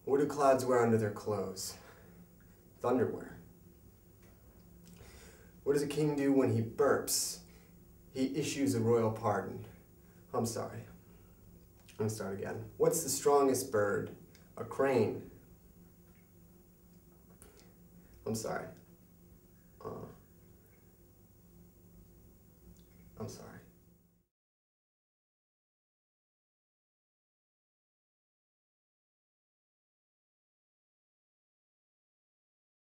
What do clouds wear under their clothes? Thunderwear. What does a king do when he burps? He issues a royal pardon. I'm sorry. I'm going to start again. What's the strongest bird? A crane. I'm sorry. I'm sorry.